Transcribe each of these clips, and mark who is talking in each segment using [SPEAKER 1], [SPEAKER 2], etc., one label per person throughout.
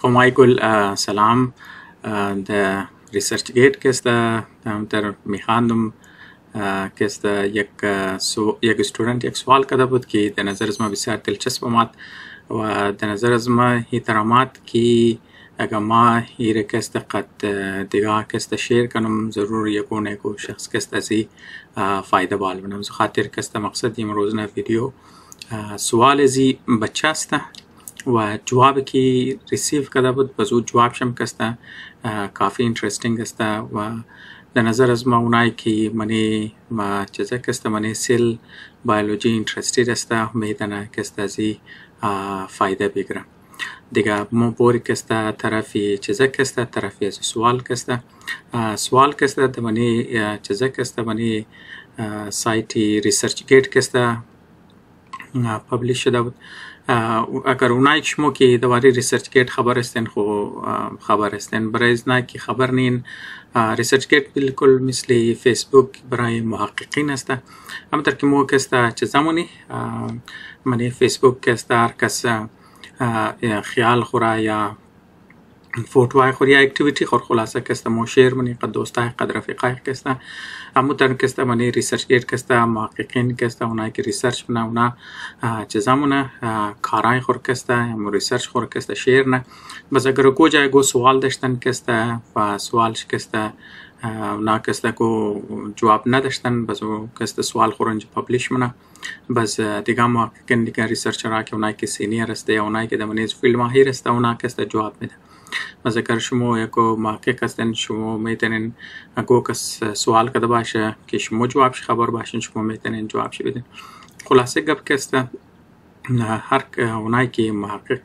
[SPEAKER 1] کمایگل سلام در ریسرچ گیت که است در میخواندم که است یک استودنت یک سوال کرده بود که در نظر از ما بسیار دلچسب آمد و در نظر از ما احترامات که اگر ما هیره که است قد دیگه که است شیر کنم ضرور یکونه کو شخص که است ازی فایده بال بنم خاطر که است مقصد امروز نه ویدیو سوال ازی بچه است و جواب کی ریسیو کرده بود بزو جواب شم کسته کافی انترستینگ است و در نظر از ما اونایی که منی ما چیزا کسته منی سیل بایولوژی انترستید است میتنن کسته ازی فایده بگیرم دیگه ما بوری کسته طرفی چیزا کسته طرفی از سوال کسته در منی چیزا کسته منی سایتی ریسرچ گیت کسته پبلیش شده بود اگر اونایی شما که دواری ریسرچ گیت خبر استن خو خبر استن برای از نه که خبر نین ریسرچ گیت بالکل مثل فیسبوک برای محققین است اما در که مو کستا چه زمانی منی فیسبوک کستا هر کس خیال خورا یا فوتوهای خوری یا اکتیویتی خور خلاصه کستا مو شیر منی قد دوستای قد رفیقای کستا اما در کستا منی ریسرچ گیت کستا محققین کستا اونایی که ریسرچ بنا اونا چیزامونه کارای خور کستا یا ریسرچ خور کستا شیر نه بس اگر کو جای گو سوال داشتن کستا و سوالش کستا اونا کستا کو جواب نداشتن بس کستا سوال خورنج پبلیش منه بس دیگه محققین دیگه ریسرچرها که اونایی که سینیر است یا اونایی که در منیز فیلد ماهر است اونا کستا جواب میده بس اگر شما یکو محقق هستن شما میتونین اگه کس سوال کرده باشه که شما جوابش خبر باشین شما میتونین جوابش بدین خلاصه گپ کسته هر اونایی که محقق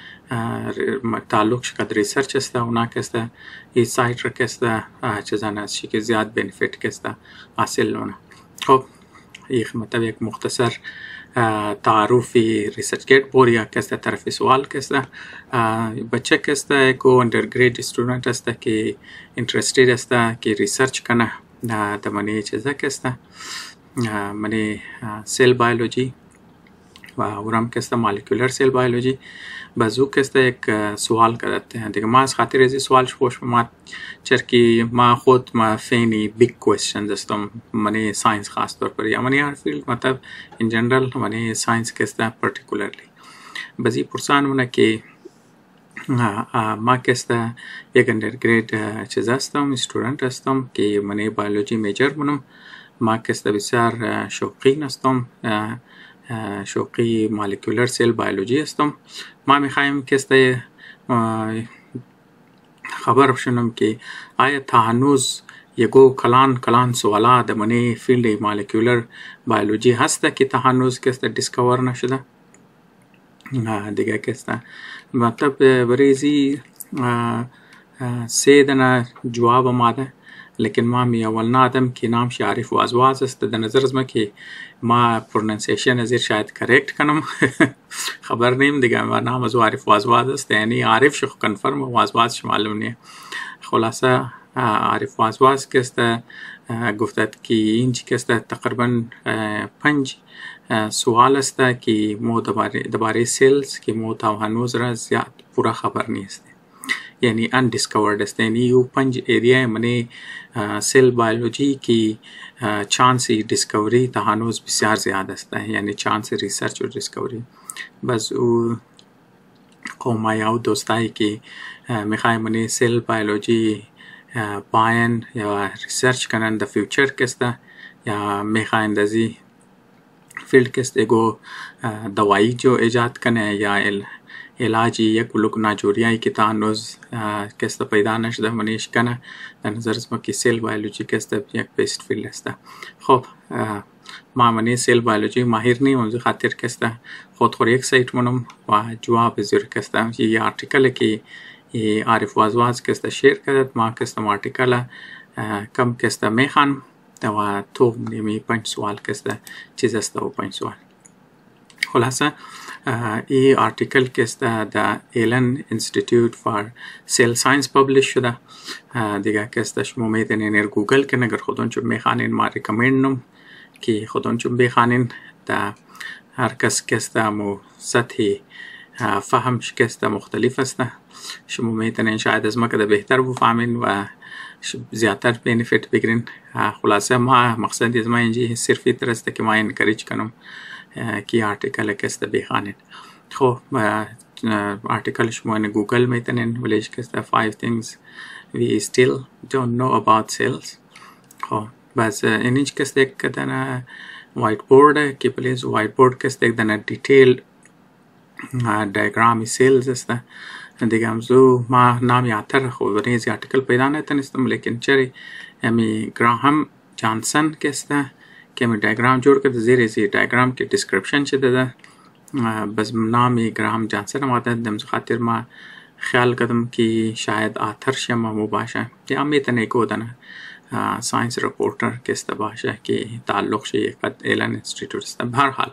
[SPEAKER 1] تعلق شد ریسرچ است اونا کسته این سایت را کسته چیزان است که زیاد بنفیت کسته حاصل لونه خب یک مطلب یک مختصر تعارفی ریسرچ گیت بوریا کسته طرفی سوال کسته بچه کسته کو اندرگرید استودنت است که انترستید است که ریسرچ کنه در منی چیزا کسته منی سیل بایولوژی و اورم کسته مولکولر سیل بایولوژی بازو کسته یک سوال کرده دیگه ما از خاطر از سوالش خوش اومد چرکی ما خود ما فینی بیگ کوئسچنز هستم منی ساینس خاص طور پر یا منی هر فیلد مطلب ان جنرال منی ساینس کسته پارتیکولرلی بازی پرسان مونه که ما کسته یک اندرگرید چیز هستم استودنت هستم که منی بایولوژی میجر منم ما کسته بسیار شوقین هستم شوقی مولکولر سیل بایولوژی هستم ما میخوایم کسته خبر شنم که آیا تا هنوز یکو کلان سوالا در منی فیلد مولکولر بایولوژی هسته که تا هنوز کسته دیسکور نشده دیگه کسته مطلب بریزی سه دنه جواب آمده لیکن ما می اول آدم که نام عارف وازواز است در نظر از ما که ما پروننسیشن ازیر شاید کرکت کنم خبر نیم دیگه ما نام از عارف وازواز است یعنی عارف شو کنفرم وازواز معلوم نیه خلاصه عارف وازواز که است گفتد که اینجی که است تقریبا 5 سوال است که مو درباره سیلز که مو تا هنوز را زیاد پورا خبر نیست یعنی undiscovered است یعنی یو 5 ایریا منی سیل بایولوژی کی چانس ڈسکوری تا هنوز بسیار زیاد است یعنی چانس ریسرچ و ڈسکوری بس او قومای او دوستایی که میخوای منی سیل بایولوژی پاین یا ریسرچ کنن در فیوچر کسته یا میخواین دزی فیلد کسته گو دوائی جو ایجاد کنه یا علاجی یک لوک ناجوریایی که تا هنوز کسته پیدا نشده منیش کنه در نظر از ما که سیل بایولوژی کسته یک بیست فیلد است خب ما منی سیل بایولوژی ماهر نیم اونجا خاطر کسته خود یک سایت منم و جواب زیر کسته یه آرتیکل که عارف وازواز کسته شیر کرد ما کسته آرتیکل کم کسته میخوان و تو نیمی 5 سوال کسته چیز است و 5 سوال خلاصه ای آرتیکل کسته در ایلن انستیتیوت فار سیل ساینس پبلیش شده دیگه کسته شما میتونین گوگل کنین اگر خودون چون میخوانین ما ریکمندم که خودون چون بخوانین در هر کس کسته مو سطحی فهم شکست مختلف است. شما میتونین شاید از ما که بهتر بفهمین و زیادتر بینیفیت بگیرین. خلاصه ما مقصد از ما اینجا صرف این است که ما انکریج کنم که آرتیکل کست بخوانین. خب آرتیکل شما in گوگل میتونین ولیش کست 5 things we still don't know about cells. خب بس اینیش کست یک کدن وایت بورد که پلیز وایت بورد کست یک دن دیتیل دیاگرامی سیلز است. دیگه همزو ما نام یادتر خود ونیزی آرتیکل پیدا نتونستم لیکن چری همی گراهم جانسن کسته که همی دیاگرام جور کرده زیر دیاگرام که دیسکریپشن شده ده بس نامی گراهم جانسن آمده دمزو خاطر ما خیال کردم که شاید آتر شما مو باشه یا میتونه کودنه ساینس رپورتر کسته باشه که تعلق شه یک قد ایلن انستیتوت است. بهر حال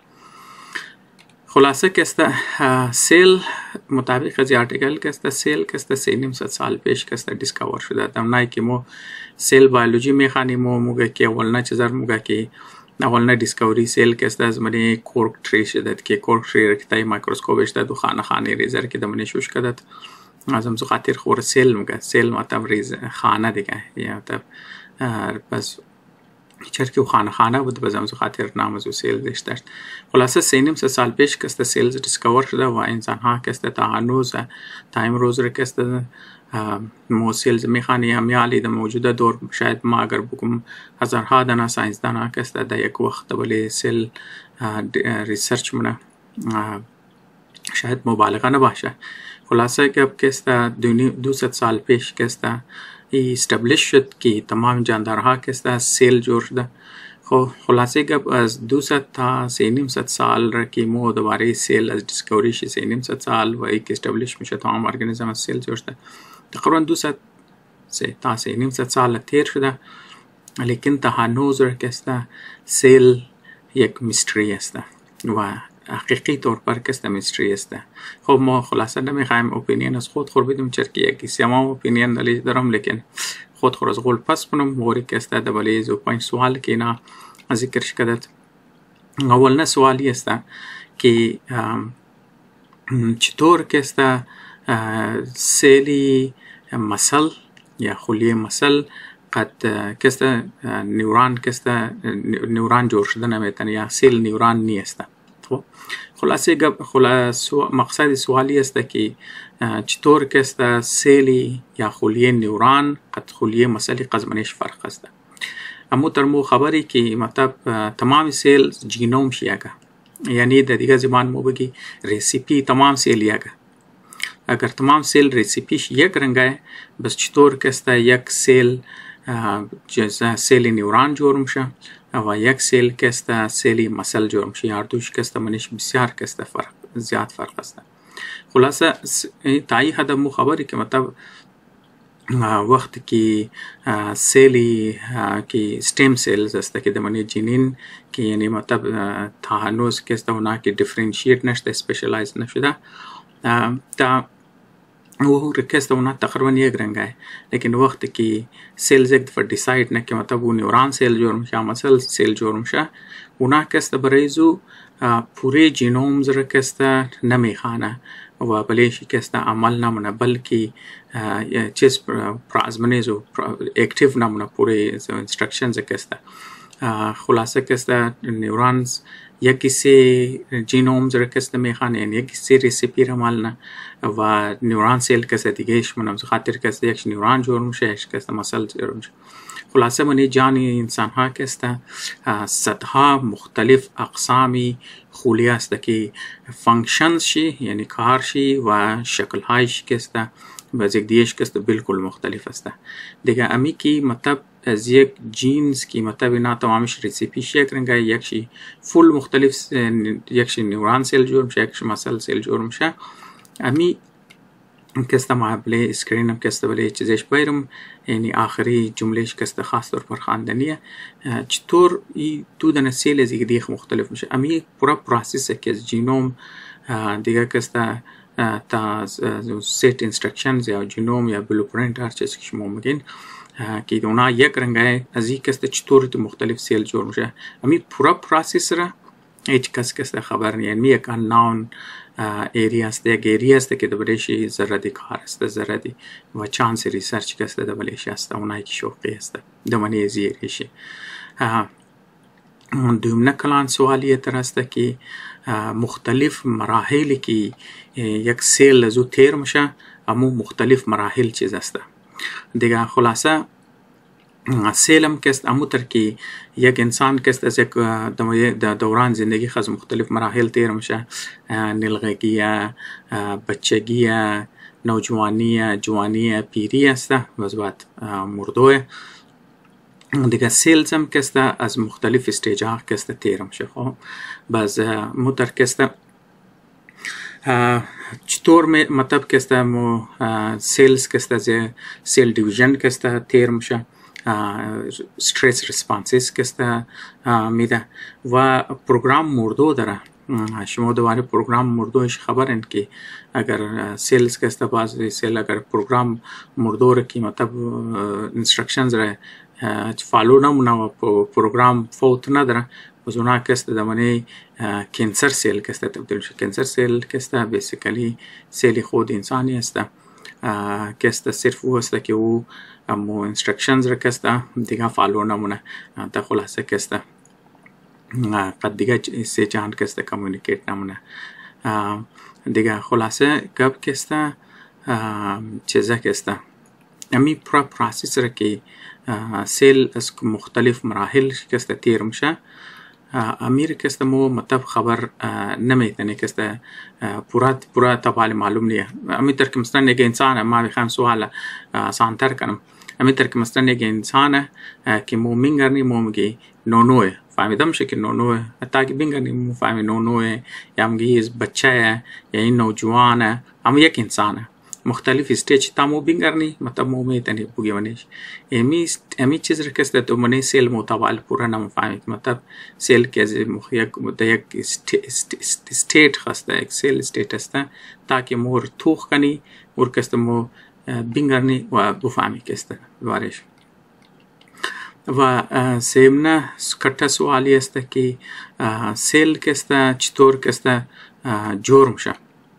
[SPEAKER 1] خلاصه کسته سیل مطابق از آرتیکل کسته سیل کسته 300 سال پیش کسته دیسکاور شده. اونایی که ما سیل بایولوژی میخوانیم موقع که اولنا چیزار موقع که اولنا دیسکاوری سیل کسته از منی کورک تری شده که کورک تری رکتای مایکروسکوپش داد و خانه ریزر که دمنی شوش کدد از همزو خاطر خور سیل موقع سیل مطلب ریز خانه دیگه یا مطلب بس چرکی و خانه بود بس همزو خاطر نامزو سیل داشت. خلاصه 300 سال پیش کسته سیلز دیسکاور شده و انسان ها کسته تا هنوز تا امروز رو کسته مو سیلز میخوانی همیالی در موجوده دور شاید ما اگر بگم هزارها دانه ساینسدان ها کسته در یک وقت ولی سیل ریسرچ منه شاید مبالغه نباشه. خلاصه که کسته 200 سال پیش کسته استبلیش شد که تمام جاندارها کسته سیل جور شده. خب خلاصه که از 200 تا 300 سال را که مو دوباره سیل از دیسکوریش 300 سال و یک استبلیش میشه تمام ارگانیزم از سیل جور شده. تقریبا 200 تا 300 سال تیر شده لیکن تا هنوز را کسته سیل یک میستری است و حقیقی طور پر کسته میستری است. خب ما خلاصه نمیخوایم اپینین از خود بدیم چرکی یکی سیما اپینین دلیل دارم لیکن خود خور از غول پس کنم موری کسته دبالی زو 5 سوال که اینا ذکرش کدد. اولنا سوالی است که چطور کسته سیلی مسل یا خلیه مسل قد کسته نیوران کسته نیوران جور شده نمیتونه یا سیل نیوران نیست. خلاصه مقصد سوالی است که چطور کسته سیلی یا خلیه نیوران قد خلیه مسلی قزمنش فرق است. اما ترمو خبری که مطلب تمام سیل جینوم شیاگه یعنی در دیگه زبان مو بگی ریسیپی تمام سیل یاگه. اگر تمام سیل ریسیپیش یک رنگه بس چطور کسته یک سیل سیل نیوران جور میشه و یک سیل کسته سیلی مسل جور میشه یا دوش کسته منش بسیار کسته زیاد فرق است. خلاصه تایی حد مو خبری که مطلب وقتی که سیلی که استم سیلز است که دمانی جنین که یعنی مطلب تا هنوز کسته اونا که دیفرنشیت نشده اسپیشلایز نشده تا वो रिक्वेस्ट होना तकरीबन एक रंग है लेकिन वक्त की सेल्स एक दफा डिसाइड न कि मतलब वो न्यूरॉन सेल जो रमशा मसल सेल जो रमशा उना कस्त बरेजू पूरे जीनोम्स रिक्वेस्ट नमी खाना व बलेश कस्त अमल ना मना बल्कि चीज प्राजमने जो एक्टिव ना मना पूरे इंस्ट्रक्शंस कस्त खुलासा कस्त न्यूरॉन्स یا کسی جینوم زره کسته میخوانه یعنی کسی ریسیپی را مالنا و نیوران سیل کسته دیگهش منم خاطر کسته یک نیوران جور میشه یک کسته مسل جور میشه. خلاصه منی جانی انسان ها کسته صدها مختلف اقسامی خلیه است که فانکشنز شی یعنی کار شی و شکل هایش کسته و از یک دیگهش کسته بالکل مختلف است. دیگه امی که مطلب از یک جینز که مطلب اینا تمامش ریسیپیش یک رنگه یکشی فول مختلف یکشی نیوران سیل جور میشه یکشی مسل سیل جور میشه. امی کسته معبله اسکرین هم کسته بله چیزش بایرم یعنی آخری جملهش کسته خاص طور پر خواندنیه چطور ای تو دن سیل از یک دیخ مختلف میشه. امی پورا پروسیسه که از جینوم دیگه کسته تا سیت انسترکشنز یا جینوم یا بلوپرینت هر چیزی که شما میگین که اونا یک رنگه از این کسته چطور مختلف سیل جور میشه. امی پورا پروسیس را هیچ کس که خبر نیست. یعنی یک ناون ایریا است، یک ایریا است که دبرشی زردی کار است، زردی و چانس ریسرچ که است دبلشی است، اونایی که شوقی است دمانی زیریشی. دوم کلان سوالیه تر است که مختلف مراحلی که یک سیل زو تیر میشه، امو مختلف مراحل چیز است. دیگه خلاصه سیلم که است امو تر که یک انسان که است از یک دوران زندگی خز مختلف مراحل تیر میشه، نلغگیه، بچگیه، نوجوانیه، جوانیه، پیری است و بعد مردوه. دیگه سیلز هم که است از مختلف استیج ها که است تیر میشه. خب باز متر که است چطور مطلب که است مو سیلز که است از سیل دیویژن که است تیر میشه، استرس ریسپانسز که است میده و پروگرام مردو داره. شما دوباره پروگرام مردوش خبرن که اگر سیلز که است باز سیل اگر پروگرام مردو را که مطلب انسترکشنز را فالو نمونه و پروگرام فوت نداره، از اونا که است دمانه کینسر سیل که است تبدیل شد. کینسر سیل که است بیسیکلی سیل خود انسانی است که است صرف او است که او امو انسترکشنز را که است دیگه فالو نمونه. تا خلاصه که است قد دیگه سی جان که است کمونیکیت نمونه. دیگه خلاصه گب که است چیزه که است امی پروسس را که سیل از مختلف مراحل که است تیر میشه، امیر که است مو مطلب خبر نمیتونه که است پورا تبال معلوم نیه. امی تر که مثلا یک انسان ما بخوام سوال آسان تر کنم، امی تر که مثلا یک انسان که مو منگرنی مو میگی نونوه فهمیدم شه که نونوه، حتی که بینگرنی مو فهمی نونوه یا میگی بچه یا این نوجوانه، اما یک انسانه مختلف استیج تامو بینگرنی مطلب مو میتونی بگیونیش. امی چیز را که است تو منی سیل متوال پورا نمفهمید. مطلب سیل که از یک استیت خسته، یک سیل استیت است تاکه مور توخ کنی مور که است مو بینگرنی و بفهمی که است بارش. و سیمنه کتا سوالی است که سیل که است چطور که است جور میشه.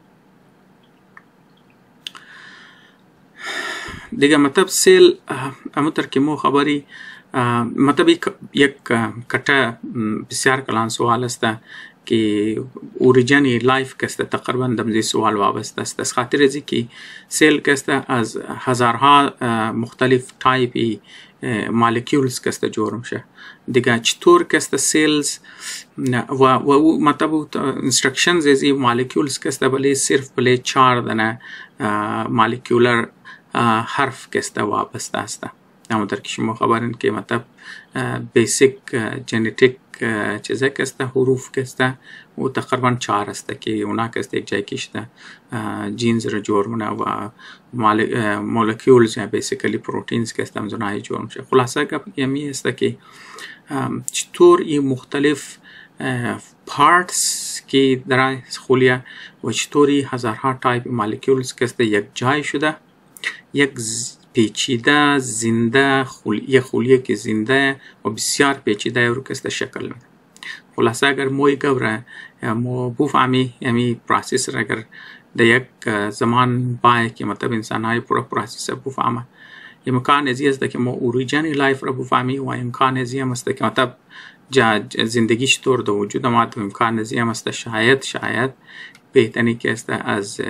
[SPEAKER 1] دیگه مطلب سیل امتر که مو خبری مطلب یک کتا بسیار کلان سوال است که اوریجنی لایف که است تقریبا دمزی سوال وابسته است. از خاطر ازی که سیل که است از هزارها مختلف تایپی مالکیولز که است جور میشه. دیگه چطور که است سیلز و مطلب انسترکشنز ازی مالکیولز که است بله صرف بله 4 دنه مالکیولر حرف که است وابسته است. اما در که شما خبرین که مطلب بیسیک جنیتیک چیزه که است حروف که است و تقریبا 4 است که اونا که است یک جای کشته جینز را جور منه و مولکیولز یا بیسیکلی پروتینز که است همزونایی جور میشه. خلاصه که یمی است که چطور این مختلف پارتس که در خلیه و چطوری هزارها تایپ مولکیولز که است یک جای شده، یک پیچیده زنده یه خلیه که زنده و بسیار پیچیده رو که است شکل میده. خلاصه اگر موی گوره مو بفهمی امی پروسس را اگر در یک زمان باید که مطلب انسان های پورا پروسس بفهمه، امکان ازی است که مو اوریجنی لایف را بفهمی و امکان ازی هم است که مطلب زندگیش طور در وجود ما امکان ازی هم است شاید بهتنی که است از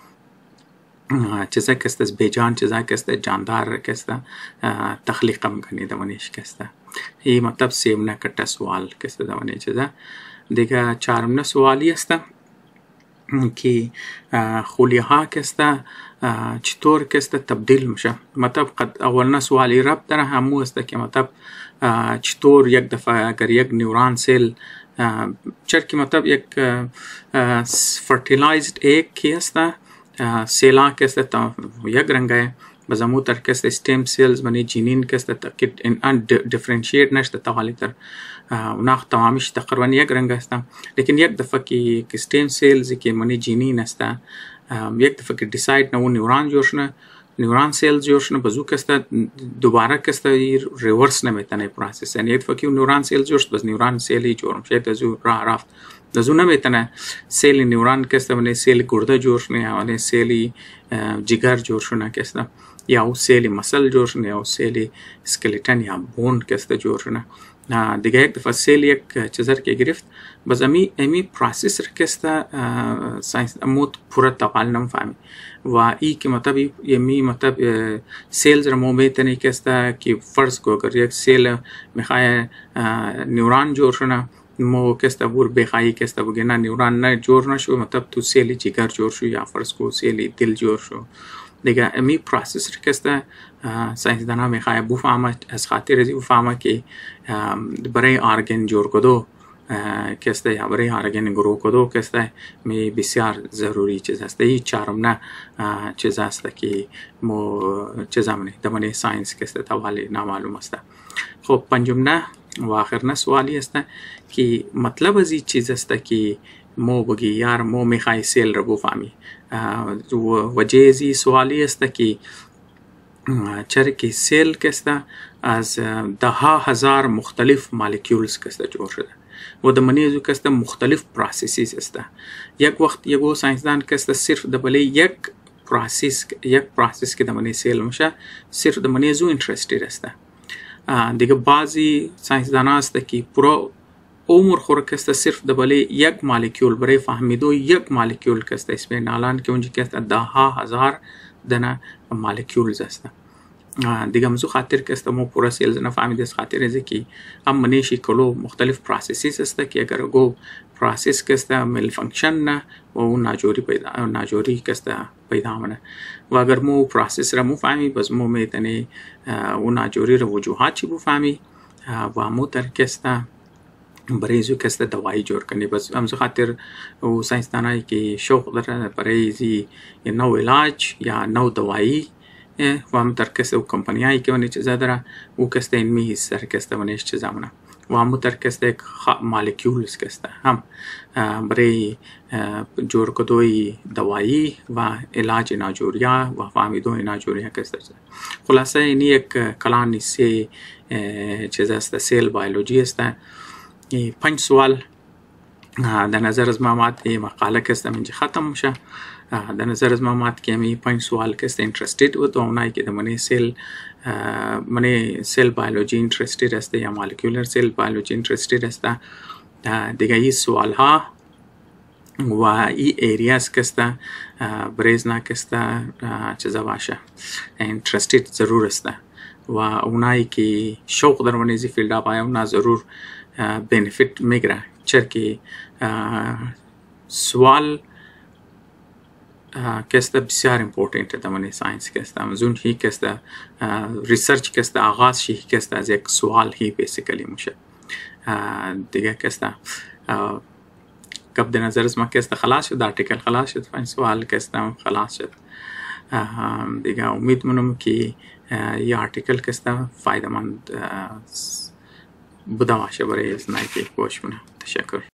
[SPEAKER 1] چیزا که است از بیجان چیزا که است جاندار که است تخلیق میکنی دوانیش که است. این مطلب سیمنه کتا سوال که است دوانی چیزا. دیگه چهارمنه سوالی است که خلیه ها که است چطور که است تبدیل میشه. مطلب اولنا سوالی رب داره همو است که مطلب چطور یک دفعه اگر یک نیوران سیل چرکی مطلب یک فرتیلایزد ایگ کی است سیلا که است یک رنگه بزمو تر که است استیم سیلز منی جنین که است که ان دیفرنشیت نشده توالی تر اوناخ تمامیش تقریبا یک رنگ است. لیکن یک دفعه که استیم سیلز که منی جنین است یک دفعه که دیساید نو نیوران جوشنه نیوران سیلز جور شدن بازو کستا دوباره کستا ریورس نمیتونه پروسس، یعنی اتفاقی نیوران سیلز جور شد باز نیوران سیلی جور میشه دزو راه رفت دزو نمیتونه سیل نیوران کستا ونه سیل گرده جور شدن یا ونه سیلی جگر جور شدن کستا یا او سیلی مسل جور شدن یا او سیلی اسکلیتن یا بون کستا جور شدن. دیگه یک دفعه سیل یک چیزر که گرفت باز امی پروسس رکستا ساینس امود پورا تقال نمیفهمی و ای که مطلب یمی مطلب سیلز رو میتونه کستا که فرض کو اگر یک سیل میخواه نیوران جور شونه مو کستا بور بخواهی کستا بگه نه نیوران نه جور نشو مطلب تو سیلی جگر جور شو یا فرض کو سیلی دل جور شو. دیگه امی پروسس رکستا ساینسدانا میخواه بفهمه از خاطر ازی بفهمه که برای آرگن جور کدو کسته یا برای آرگن گرو کدو کسته می بسیار ضروری چیز است. این چهارم نه چیز است که مو چیز همونه دمانه ساینس کسته توالی نامعلوم است. خب پنجم نه و آخر نه سوالی است که مطلب از این چیز است که مو بگی یار مو میخوای سیل رو بفهمی. وجه ازی سوالی است که چرا که سیل کسته از 10,000 مختلف مالکیولز کسته جور شده و د منی ازو کسته مختلف پروسسیز است. یک وقت یگو ساینسدان کسته صرف د بله یک پروسس که د منی سیل میشه صرف د منی ازو اینترستید است. دیگه بعضی ساینسدان است که پرو عمر خور کسته صرف د بله یک مالکیول برای فهمیدو یک مالکیول کسته اسم نالان که اونجا کسته 10,000 دنه مالکیولز است. دیگه موضوع خاطر کسته مو پورا سیلز نفهمید از خاطر ازی که هم منیشی کلو مختلف پروسسیز است که اگر گو پروسس کسته مل فنکشن نه و اون ناجوری کسته پیدا منه و اگر مو پروسس را مو فهمی بس مو میتنی اون ناجوری را وجوهات چی بفهمی و مو تر کسته برای ازو کسته دوایی جور کنی. بس همزو خاطر او ساینسدانایی که شوق داره برای ازی نو علاج یا نو دوایی و هم در کسته و کمپانیایی که ونی چیزا داره او کسته این میهی سر کسته ونیش چیزا منه و همو در کسته یک مالکیولز کسته هم برای جور کدوی دوایی و علاج ناجوریا و فهمیدو ناجوریا کسته. خلاصه اینی یک کلان سی چیز است سیل بائیولوجی است. 5 سوال در نظر از ما مقاله کسته منجی ختم میشه. در نظر از ما که می 5 سوال کسته اینترستید و اونایی که در منی سیل بائیولوژی اینترستید است یا مولکولر سیل بائیولوژی اینترستید است. دیگه این سوال ها و این ایریاز کسته بریزنا کسته چیزا باشه اینترستید ضرور است و اونایی که شوق در منیزی فیلد آبای اونا ضرور بینفیت میگره. چرا که سوال کسته بسیار امپورتنت در منی ساینس کسته امزون هی کسته ریسرچ کسته آغاز شی کسته از یک سوال هی بیسیکلی میشه. دیگه کسته کب در نظر از ما کسته خلاص شد آرتیکل خلاص شد 5 سوال کسته خلاص شد. دیگه امید منم که یه آرتیکل کسته فایده مند بوده باشه برای از نایکی گوش منه. تشکر.